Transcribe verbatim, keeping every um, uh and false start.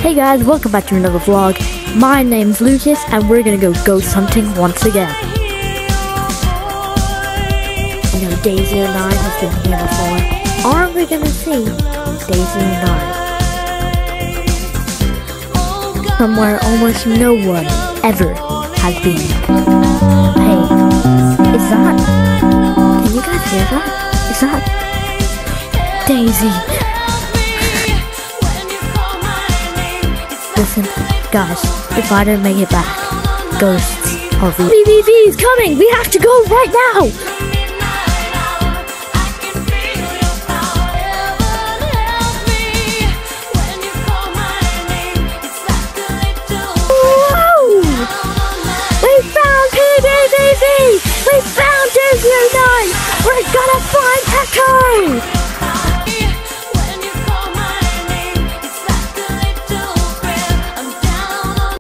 Hey guys, welcome back to another vlog. My name's Lucas and we're gonna go ghost hunting once again. You know, Day zero nine has been here before. Aren't we gonna see Day zero nine? Somewhere almost no one ever has been. Hey, is that... Can you guys hear that? Is that... Daisy? Listen, guys, if I don't make it back, ghosts are real. B B V is coming! We have to go right now! Whoa! We found P B V V! We found Day zero nine! We're gonna find Taco!